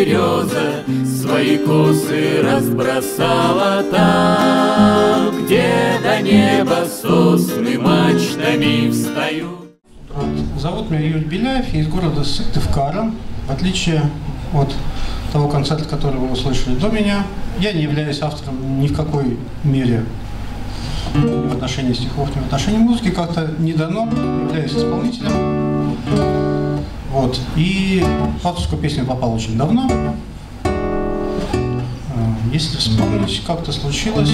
береза свои косы разбросала там, где до неба сосны мачтами встают. Зовут меня Юрий Беляев, я из города Сыктывкара. В отличие от того концерта, который вы услышали до меня, я не являюсь автором ни в какой мере в отношении стихов, ни в отношении музыки, как-то не дано, являюсь исполнителем. Вот. И в авторскую песню попал очень давно. Если вспомнить, как-то случилось.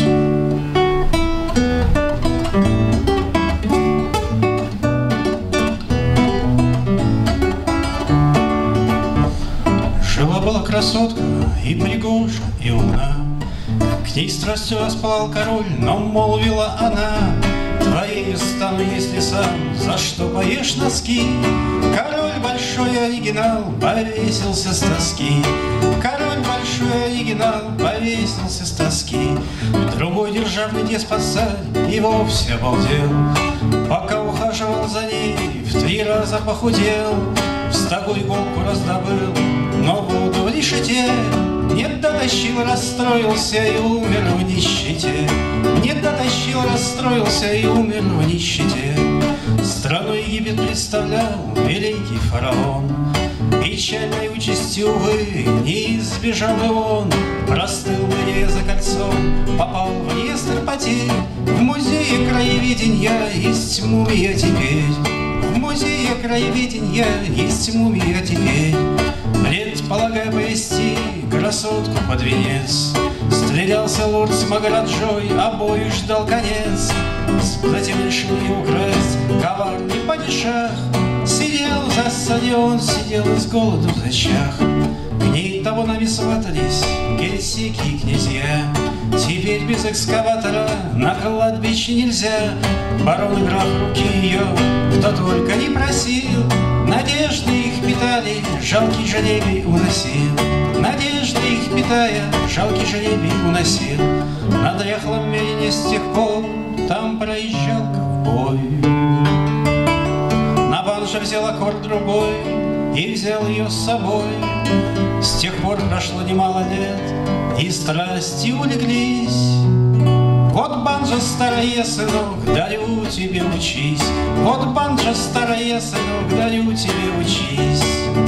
Жила-была красотка и пригожа, и умна. К ней страстью воспалал король, но молвила она: твоею стану, если сам за что поешь носки. Король большой оригинал повесился с тоски. Король большой оригинал повесился с тоски. Другой державный деспот-царь и вовсе обалдел. Пока ухаживал за ней, в 3 раза похудел. В стогу иголку раздобыл, но воду в решете не дотащил, расстроился и умер в нищете. Не дотащил, расстроился и умер в нищете. Страну Египет представлял великий фараон. Печальной участи, увы, не избежал и он. Простыл бы за кольцом, попал в реестр потерь. В музее краеведения есть мумия теперь. В музее краеведения есть мумия теперь. Предполагая повести красотку под венец, стрелялся лорд с Магараджой, обоих ждал конец. Затем решил ее украсть коварный падишах. Сидел в засаде он, сидел с голоду в зачах. К ней того нами сватались герцоги и князья. Теперь без экскаватора на кладбище нельзя. Барон и граф руки ее кто только не просил. Надежды их питали, жалкий жребий уносил. Надежды их питая, жалкий жребий уносил. На дряхлом мерине с тех пор там проезжал ковбой. На банже взял аккорд другой и взял ее с собой. С тех пор прошло немало лет, и страсти улеглись. Вот банджо старая, сынок, дарю тебе учись. Вот банджо старая, сынок, дарю тебе учись.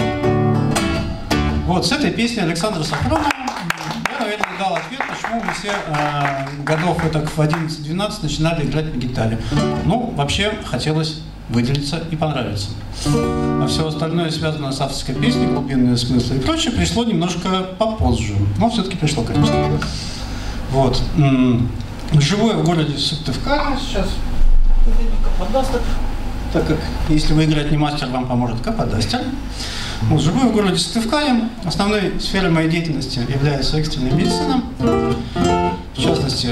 Вот с этой песней Александра Сафронова я, наверное, дал ответ, почему мы все годов в 11-12 начинали играть на гитаре. Ну, вообще, хотелось выделиться и понравиться. А все остальное, связанное с авторской песней, глубинные смыслы и прочее, пришло немножко попозже. Но все-таки пришло, конечно. Вот. Живу я в городе Сыктывкаре сейчас. Каподастер. Так как, если вы играть не мастер, вам поможет каподастер. Вот, живу я в городе Сыктывкаре. Основной сферой моей деятельности является экстренная медицина. В частности,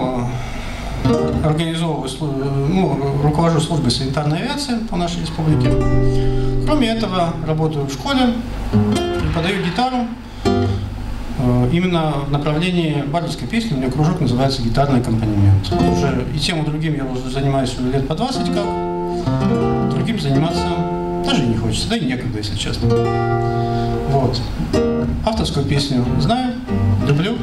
руковожу службой санитарной авиации по нашей республике. Кроме этого, работаю в школе, преподаю гитару. Именно в направлении бардовской песни у меня кружок называется «Гитарный аккомпанемент». Уже и тем, и другим я уже занимаюсь уже лет по 20 как. Другим заниматься даже не хочется, да и некогда, если честно. Вот. Авторскую песню знаю, люблю.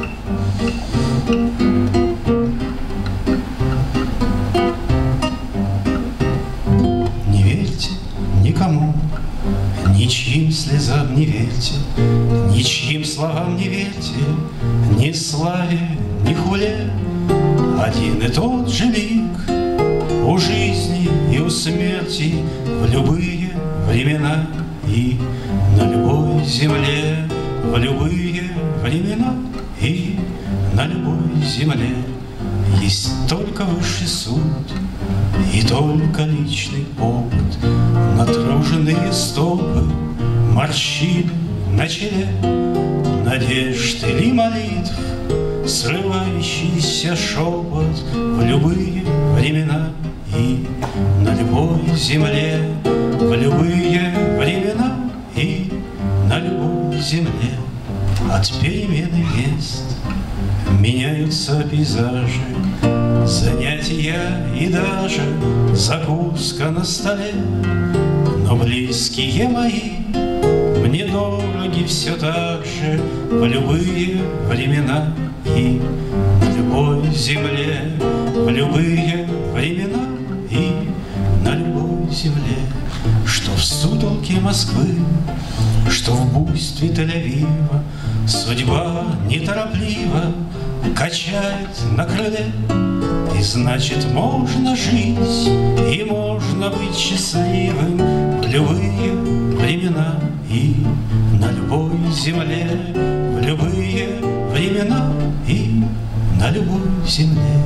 Не верьте никому, ничьим слезам не верьте, ничьим словам не верьте, ни славе, ни хуле. Один и тот же лик у жизни и у смерти в любые времена и на любой земле. В любые времена и на любой земле есть только высший суд и только личный опыт. Натруженные стопы, морщины на челе, надежд или молитв, срывающийся шепот в любые времена и на любой земле. В любые времена и на любой земле. От перемены мест меняются пейзажи, занятия и даже закуска на столе. Но близкие мои мне дороги все так же в любые времена и на любой земле, в любые времена и на любой земле, что в сутолке Москвы, что в буйстве Тель-Авива, судьба неторопливо качает на крыле. И значит, можно жить, и можно быть счастливым в любые времена и на любой земле, в любые времена и на любой земле.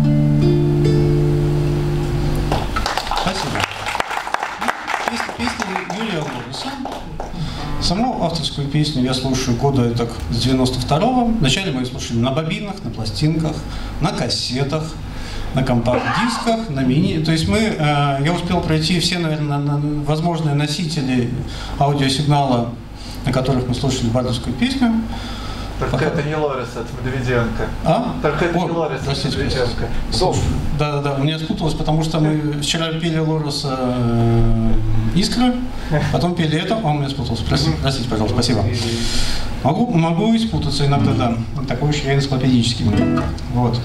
Спасибо. Песня Юрия Лоруса. Саму авторскую песню я слушаю года так с 92-го. Вначале мы ее слушали на бобинах, на пластинках, на кассетах, на компакт-дисках, на мини. То есть я успел пройти все, наверное, возможные носители аудиосигнала, на которых мы слушали бардовскую песню. Только это не Лорис, это Медведенко. А? Только это не Лорис, это Медведенко. Да, у меня спуталось, потому что мы вчера пели Лоруса «Искра», потом пели это, он меня спутался. Простите, пожалуйста, спасибо. Могу и спутаться иногда, да. Такой уж я энциклопедический. Вот.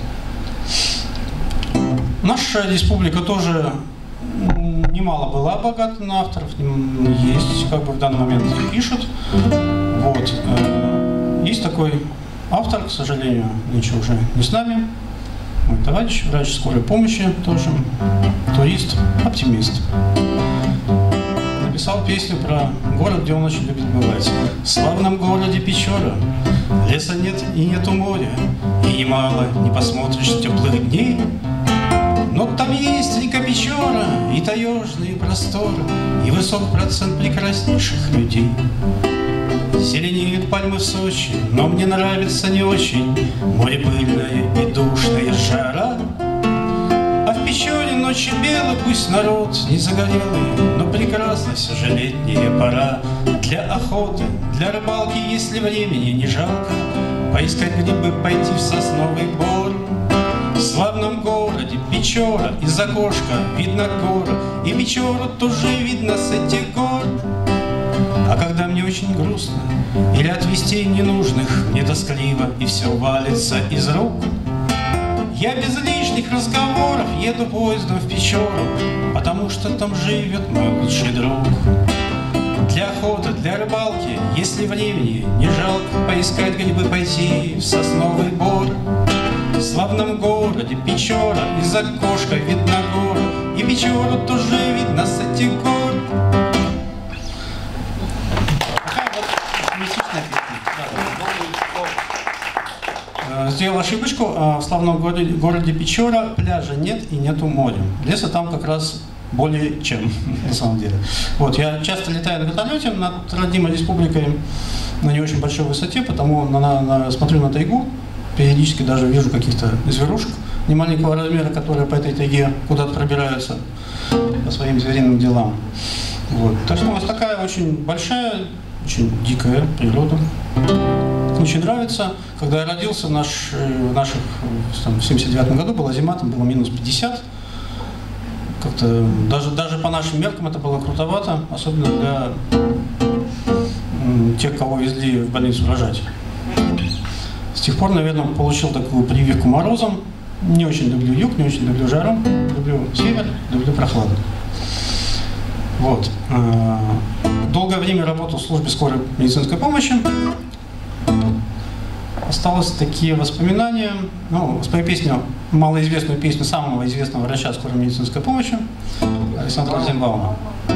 Наша республика тоже немало была богата на авторов, есть, как бы в данный момент пишут. Вот. Есть такой автор, к сожалению, ничего уже не с нами. Мой товарищ, врач скорой помощи тоже, турист, оптимист. Написал песню про город, где он очень любит бывать. В славном городе Печора леса нет и нету моря, и немало не посмотришь теплых дней. Но там есть река Печора, и таежные просторы, и высок процент прекраснейших людей. Зеленеют пальмы в Сочи, но мне нравится не очень море пыльное и душная жара. А в Печоре ночи белы, пусть народ не загорелый, но прекрасна все же летняя пора. Для охоты, для рыбалки, если времени не жалко, поискать грибы, пойти в сосновый бор. В славном городе Печора из окошка видно горы, и Печору тоже видно с этих гор. А когда мне очень грустно или от вестей ненужных, мне тоскливо и все валится из рук, я без лишних разговоров еду поездом в Печору, потому что там живет мой лучший друг. Для охоты, для рыбалки, если времени не жалко, поискать грибы, пойти в сосновый бор. В славном городе Печора из окошка видно горы, и Печору тоже видно с этих гор. Сделал ошибочку. В славном городе Печора пляжа нет и нету моря. Леса там как раз более чем, на самом деле. Вот, я часто летаю на вертолете над родимой республикой на не очень большой высоте, потому смотрю на тайгу, периодически даже вижу каких-то зверушек немаленького размера, которые по этой тайге куда-то пробираются по своим звериным делам. Вот. Так что у нас такая очень большая, очень дикая природа. Очень нравится. Когда я родился, в 79 году была зима, там было минус 50. Как-то даже по нашим меркам это было крутовато, особенно для тех, кого везли в больницу рожать. С тех пор, наверное, получил такую прививку морозом. Не очень люблю юг, не очень люблю жару, люблю север, люблю прохладу. Вот. Долгое время работал в службе скорой медицинской помощи. Осталось такие воспоминания, свою песню, малоизвестную песню самого известного врача скорой медицинской помощи Александра Розенбаума.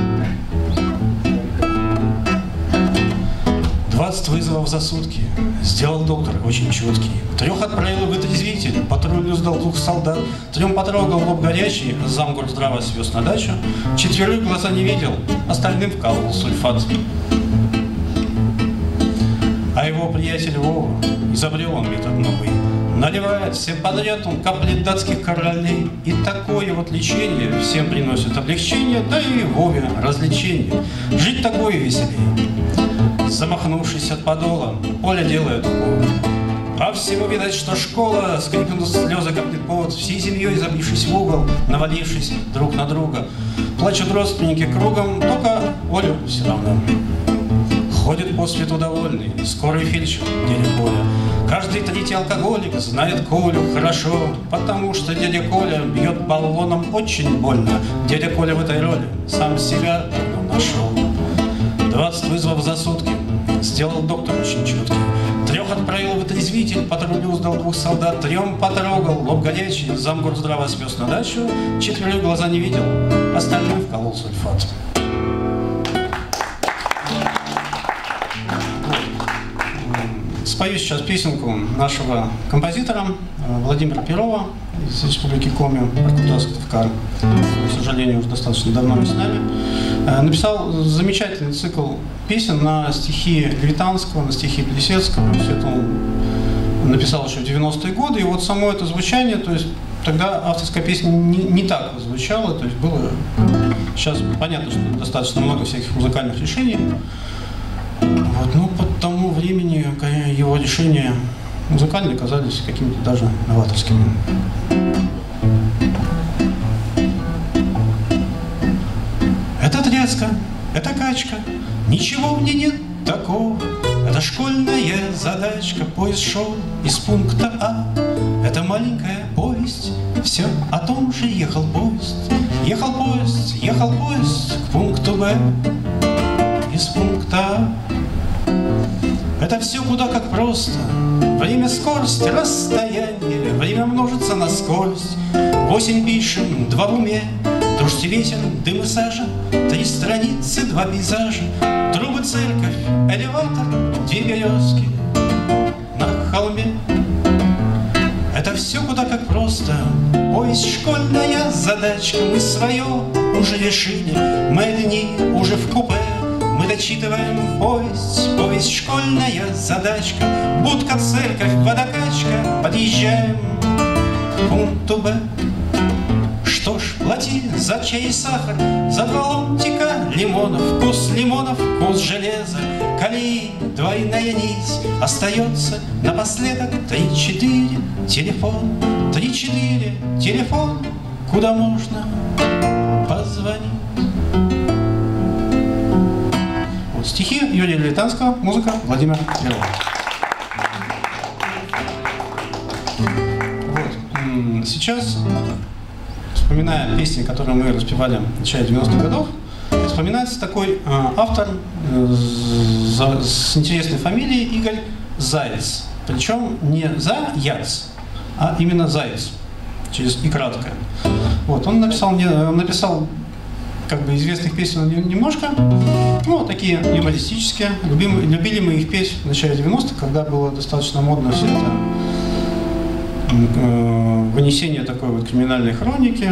20 вызовов за сутки сделал доктор очень чуткий. 3 отправил в вытрезвитель, патрулю сдал 2 солдат, 3 потрогал лоб горячий, замгорздрава свез на дачу, 4 глаза не видел, остальным вкалывал сульфат. А его приятель Вова изобрел он метод новый. Наливает всем подряд он капли датских королей. И такое вот лечение всем приносит облегчение, да и Вове развлечение. Жить такое веселее. Замахнувшись от подола, Оля делает укол. А всему видать, что школа, скрипнут слезы, капнет пот, всей семьей забившись в угол, навалившись друг на друга. Плачут родственники кругом, только Олю все равно. Ходит по свету довольный скорый фельдшер дядя Коля. Каждый третий алкоголик знает Колю хорошо, потому что дядя Коля бьет баллоном очень больно. Дядя Коля в этой роли сам себя давно нашел. 20 вызовов за сутки сделал доктор очень чуткий. 3 отправил в отрезвитель, патрулю сдал 2 солдат, 3 потрогал, лоб горячий, замгорздрава свез на дачу, 4 глаза не видел, остальным вколол сульфат. Спою сейчас песенку нашего композитора Владимира Перова из Республики Коми, Иркутск-Тавкар. К сожалению, уже достаточно давно не с нами. Написал замечательный цикл песен на стихи Левитанского, на стихи Плесецкого. Все это он написал еще в 90-е годы. И вот само это звучание, то есть тогда авторская песня не так звучала, то есть было... Сейчас понятно, что достаточно много всяких музыкальных решений. Вот, но по тому времени его решения музыкальные казались какими-то даже новаторскими. Это тряска, это качка, ничего в ней нет такого. Это школьная задачка, поезд шел из пункта А. Это маленькая повесть, все о том же ехал поезд. Ехал поезд к пункту Б. Из пункта А. Это все куда как просто. Время, скорость, расстояние. Время множится на скорость. 8 пишем, 2 в уме. Дождь и ветер, дым и сажа. 3 страницы, 2 пейзажа. Трубы, церковь, элеватор, 2 березки на холме. Это все куда как просто. Повесть школьная задачка. Мы свое уже решили. Мы одни уже в купе. Мы дочитываем повесть школьная задачка. Будка, церковь, водокачка. Подъезжаем к пункту Б. Что ж, плати за чай и сахар, за 2 ломтика лимонов. Вкус лимонов, вкус железа, колеи, двойная нить. Остается напоследок 3-4 телефон. 3-4 телефон, куда можно позвонить. Стихи Юрия Левитанского, музыка Владимира Перова. Вот. Сейчас, вспоминая песни, которые мы распевали в начале 90-х годов, вспоминается такой автор с интересной фамилией Игорь Заяц. Причем не Заяц, а именно Заяц, через и краткое. Вот. Он написал как бы известных песен немножко, ну, такие юмористические. Любили мы их петь в начале 90-х, когда было достаточно модно все это вынесение такой вот криминальной хроники.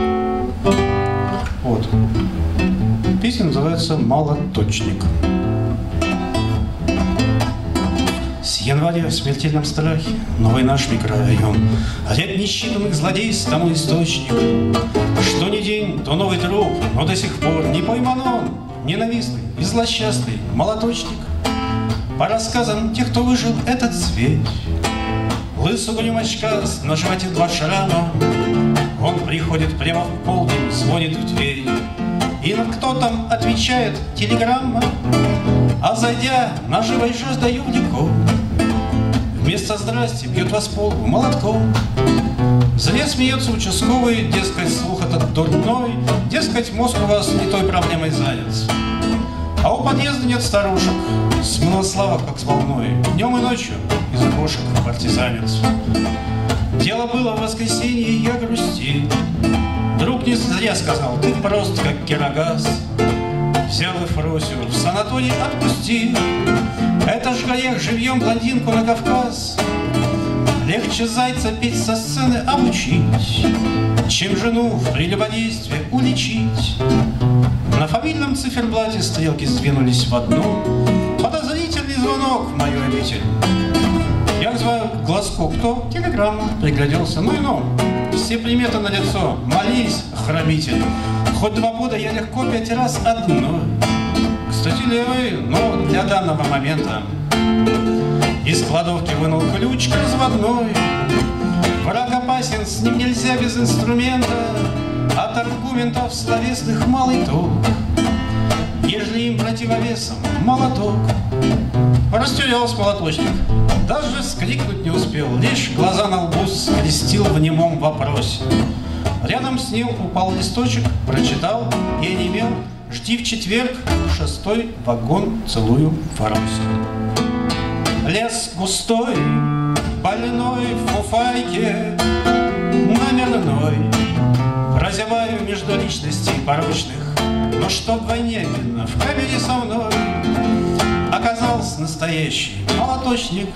Вот. Песня называется «Молоточник». С января в смертельном страхе новый наш микрорайон. Ряд несчитанных злодейств тому источник. Что ни день, то новый труп, но до сих пор не пойман он, ненавистный и злосчастный молоточник. По рассказам тех, кто выжил этот зверь, лысый гримачка, на животе 2 шрама. Он приходит прямо в полдень, звонит в дверь, и кто там отвечает: телеграмма. А зайдя, наживой жаждою влеком, вместо «здрасте» бьет вас по лбу молотком. Зря смеется участковый, дескать, слух этот дурной, дескать, мозг у вас не той проблемой занят. А у подъезда нет старушек, смыло слава, как с волной, днем и ночью из окошек партизанец. Дело было в воскресенье, я грустил. Друг не зря сказал: ты прост, как кирогаз. Взял и Фросю в санаторий отпустил. Это ж грех живьем блондинку на Кавказ. Легче зайца петь со сцены обучить, чем жену в прелюбодействе уличить. На фамильном циферблате стрелки сдвинулись в одну. Подозрительный звонок в мою обитель. Я называю глазку, кто? Телеграмма. Пригляделся, ну и ну. Все приметы на лицо. Молись, хранитель. Хоть 2 года я легко 5 раз одной. Кстати, левый, но для данного момента. Из кладовки вынул ключ разводной. Враг опасен, с ним нельзя без инструмента. От аргументов словесных малый толк. ежели им противовесом молоток. Растерялся молоточник, даже вскрикнуть не успел, лишь глаза на лбу скрестил в немом вопросе. Рядом с ним упал листочек, прочитал и онемел: «Жди в четверг, 6-й вагон, целую в росе». Лес густой, больной в фуфайке, номерной, разеваю между личностей порочных, но чтоб военненно в камере со мной оказался настоящий молоточник.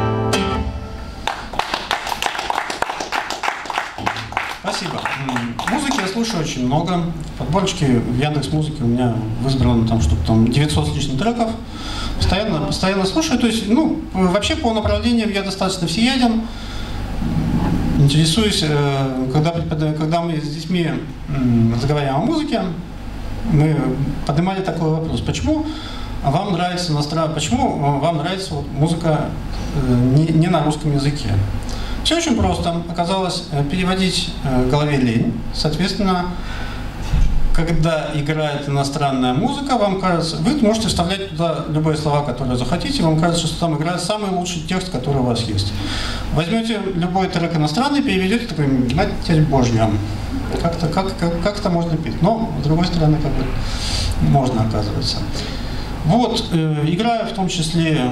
Спасибо. Музыки я слушаю очень много. В подборочке в Яндекс.Музыке у меня выбрано там что-то там 900 с лишним треков. Постоянно слушаю. То есть, ну, вообще по направлениям я достаточно всеяден. Интересуюсь, когда мы с детьми разговариваем о музыке, мы поднимали такой вопрос: почему вам нравится вот музыка не на русском языке? Все очень просто. Оказалось, переводить в голове лень. Соответственно, когда играет иностранная музыка, вам кажется, вы можете вставлять туда любые слова, которые захотите, вам кажется, что там играет самый лучший текст, который у вас есть. Возьмете любой трек иностранный, переведете, такой: «Матерь Божья». Как это можно петь? Но, с другой стороны, как бы можно, оказывается. Вот, играю в том числе,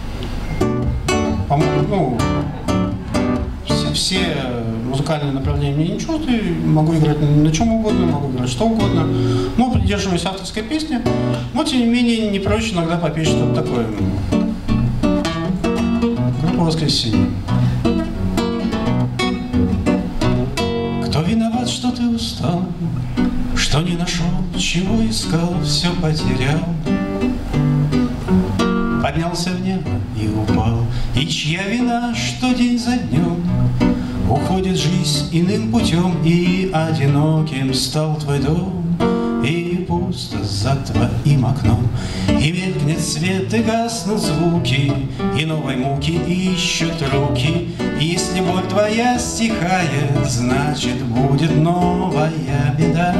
ну, все музыкальные направления мне не чужды, могу играть на чем угодно, могу играть что угодно, но придерживаюсь авторской песни, но тем не менее не прочь иногда попеть что-то такое. Группа «Воскресенье». Кто виноват, что ты устал, что не нашел, чего искал, все потерял? Поднялся в небо и упал, и чья вина, что день за днем уходит жизнь иным путем, и одиноким стал твой дом, и пусто за твоим окном, и меркнет свет, и гаснут звуки, и новой муки ищут руки. И если боль твоя стихает, значит будет новая беда.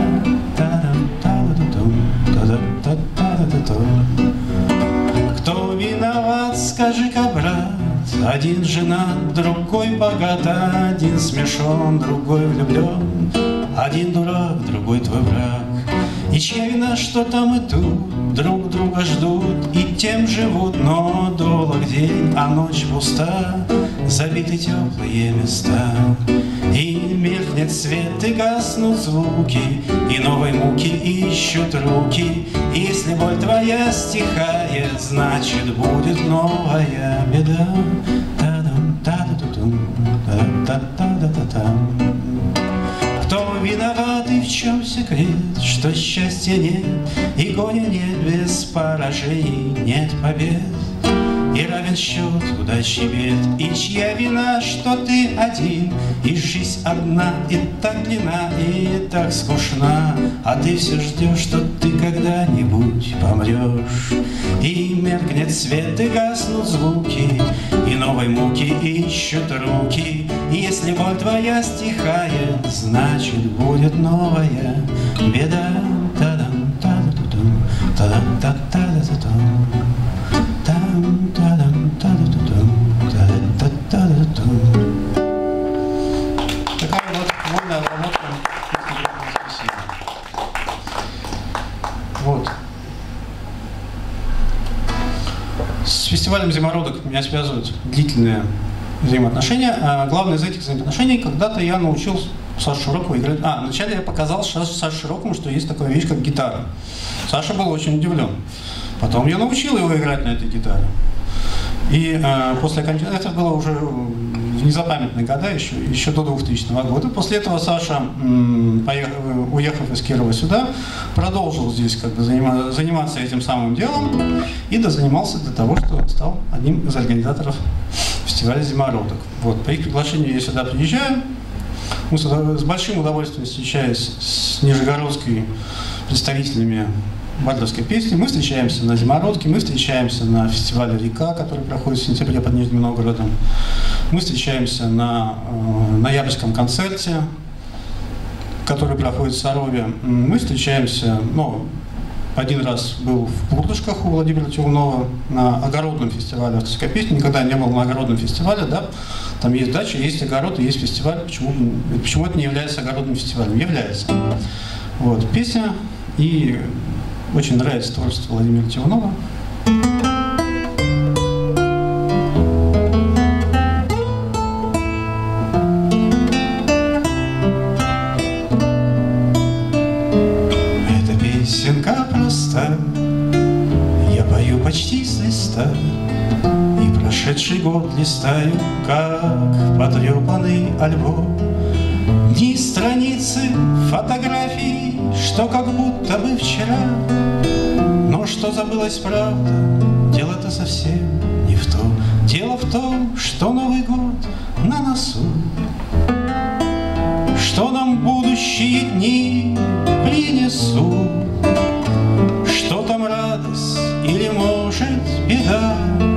Кто виноват, скажи-ка, брат? Один женат, другой богат, один смешон, другой влюблен, один дурак, другой твой враг. И чья вина, что там и тут друг друга ждут и тем живут, но долг день, а ночь пуста, забиты теплые места. И меркнет свет, и гаснут звуки, и новой муки ищут руки. И если боль твоя стихает, значит будет новая беда. Кто виноват и в чем секрет, что счастья нет, и гоня нет без поражений, нет побед, и равен счет удачи бед. И чья вина, что ты один, и жизнь одна, и так длинна, и так скучна, а ты все ждешь, что ты когда-нибудь помрешь. И меркнет свет, и гаснут звуки, и новой муки ищут руки. И если боль твоя стихает, значит будет новая беда. Такая вот вольная обработка. Вот. С фестивалем «Зимородок» меня связывают длительные взаимоотношения. А главное из этих взаимоотношений, когда-то я научил Сашу Широкову играть. Вначале я показал Саше Широкову, что есть такая вещь, как гитара. Саша был очень удивлен. Потом я научил его играть на этой гитаре. И после окончания, это было уже в незапамятные года, еще до 2000 года. После этого Саша, уехав из Кирова сюда, продолжил здесь как бы заниматься этим самым делом и дозанимался до того, что стал одним из организаторов фестиваля «Зимородок». Вот, по их приглашению я сюда приезжаю. С большим удовольствием встречаюсь с нижегородскими представителями бардовской песни. Мы встречаемся на «Зимородке», мы встречаемся на фестивале «Река», который проходит в сентябре под Нижним Новгородом. Мы встречаемся на ноябрьском концерте, который проходит в Сарове. Мы встречаемся, ну, один раз был в Пуртышках у Владимира Тюрнова на огородном фестивале авторской песни. Никогда не был на огородном фестивале, да? Там есть дача, есть огород и есть фестиваль. Почему это не является огородным фестивалем? Является. Вот, песня, и очень нравится творчество Владимира Тюрнова. Песенка проста, я пою почти с листа, и прошедший год листаю, как потрепанный альбом. Дни, страницы, фотографии, что как будто бы вчера, но что забылось правда, дело-то совсем не в том. Дело в том, что Новый год на носу, что нам будущие дни принесут. Что там радость или, может, беда?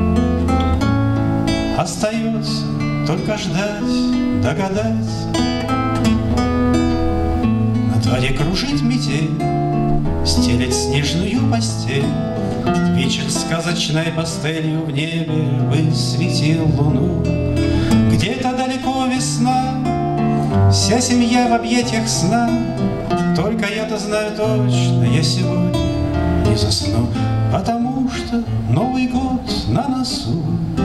Остается только ждать, догадать. На дворе кружит метель, стелет снежную постель. Вечер сказочной пастелью в небе высветил луну. Где-то далеко весна, вся семья в объятиях сна. Только я-то знаю точно, я сегодня не засну, потому что Новый год на носу.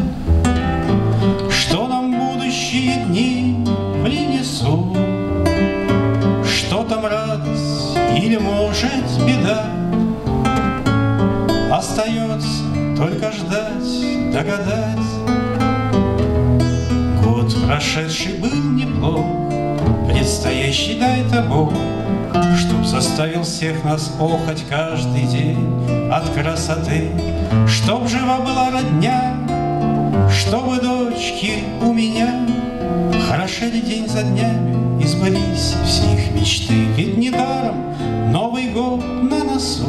Что нам будущие дни принесут? Что там радость или, может, беда? Остается только ждать, догадать. Год прошедший был неплох, предстоящий дай-то Бог, чтоб заставил всех нас охать каждый день от красоты, чтоб жива была родня, чтобы дочки у меня хорошели день за днями и сбылись все их мечты. Ведь недаром Новый год на носу.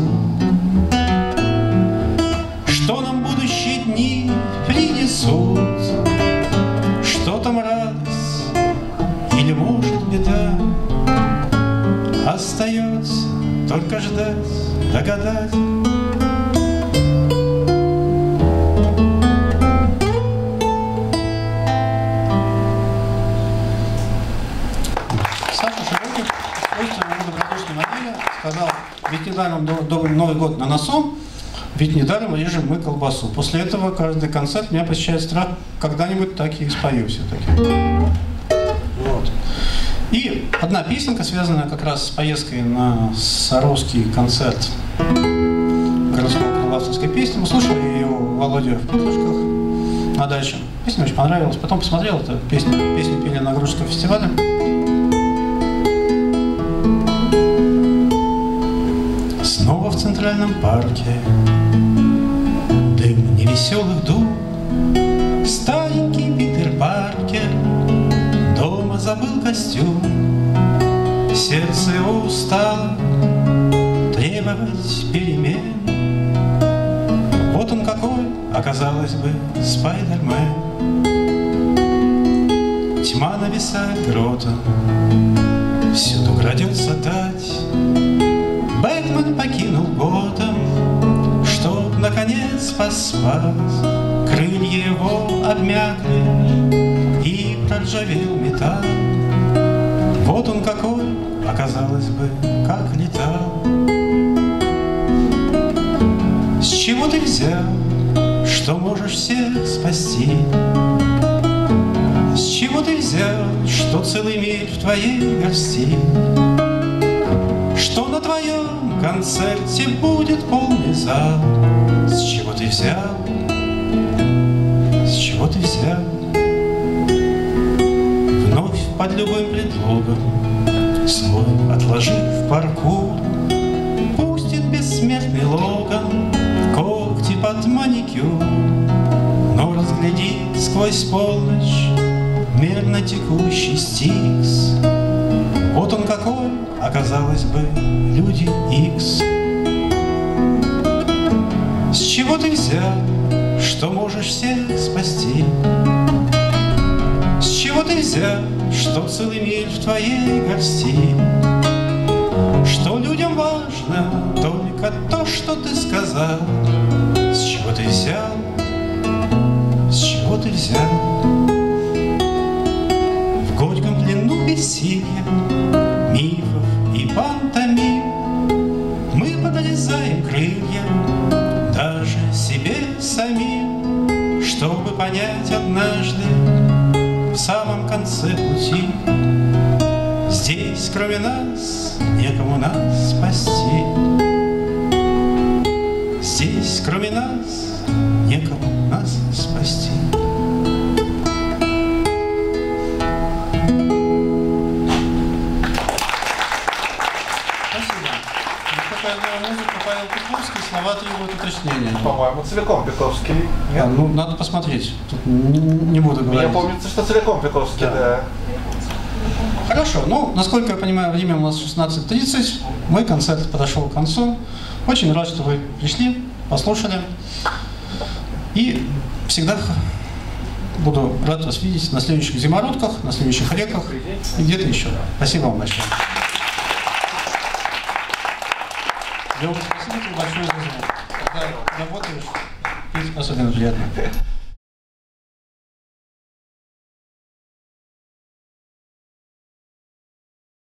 Что нам будущие дни принесут? Что там радость или, может, беда? Остается только ждать, догадать. Саша Широких, свойственно добродушной модели, сказал: ведь недаром Новый год на носу, ведь недаром режем мы колбасу. После этого каждый концерт меня посещает страх, когда-нибудь так и спою все-таки. Вот. И одна песенка, связанная как раз с поездкой на Саровский концерт городского крыла авторской песни. Мы слушали ее у Володи в Петрушках на даче. Песня очень понравилась. Потом посмотрел эту песню пели на Грузинском фестивале. Снова в Центральном парке дым невеселых дум. Старенький Питер Паркер дома забыл костюм. Сердце его устало требовать перемен. Вот он какой, оказалось бы, Спайдермен. Тьма нависает гротом, всюду крадется тать. Бэтмен покинул Готэм, чтоб наконец поспать. Крылья его обмякли и проржавел металл. Вот он какой, оказалось бы, как летал. С чего ты взял, что можешь всех спасти? С чего ты взял, что целый мир в твоей горсти? Что на твоем концерте будет полный зал? С чего ты взял? С чего ты взял? Вновь под любым предлогом свой отложив в парку, пустит бессмертный Логан когти под маникюр, но разглядит сквозь полночь мерно текущий Стикс. Вот он какой, оказалось бы, Люди Икс. С чего ты взял, что можешь всех спасти? С чего ты взял, что целый мир в твоей горсти? Что людям важно только только то, что ты сказал. С чего ты взял? С чего ты взял? В горьком плену бессилия, мифов и пантомим мы подрезаем крылья даже себе самим, чтобы понять однажды в самом конце пути: здесь, кроме нас, некому нас спасти. Здесь, кроме нас, некому нас спасти. Спасибо. Такая музыка, Павел Петровский, слова требуют уточнения. По-моему, целиком Петровский. А, ну, надо посмотреть. Тут не буду говорить. Мне помнится, что целиком Петровский, да. Хорошо, ну, насколько я понимаю, время у нас 16:30. Мой концерт подошел к концу. Очень рад, что вы пришли, послушали. И всегда буду рад вас видеть на следующих зимородках, на следующих реках и где-то еще. Спасибо вам большое. Лёва, спасибо тебе большое за звук. Когда работаешь, петь особенно приятно.